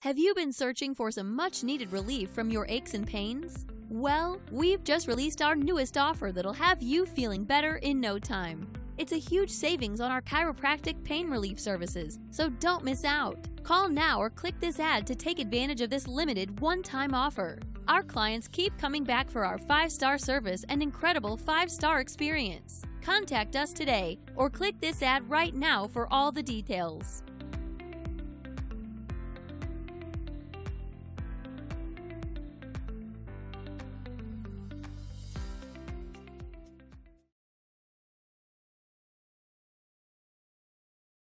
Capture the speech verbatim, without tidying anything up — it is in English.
Have you been searching for some much-needed relief from your aches and pains? Well, we've just released our newest offer that'll have you feeling better in no time. It's a huge savings on our chiropractic pain relief services, so don't miss out. Call now or click this ad to take advantage of this limited one-time offer. Our clients keep coming back for our five-star service and incredible five-star experience. Contact us today or click this ad right now for all the details.